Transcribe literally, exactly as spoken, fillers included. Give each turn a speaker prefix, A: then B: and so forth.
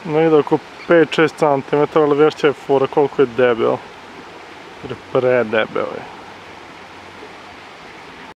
A: negdje oko pet šest centimetara, ali vešća je fora koliko je debel. Jer predebel je.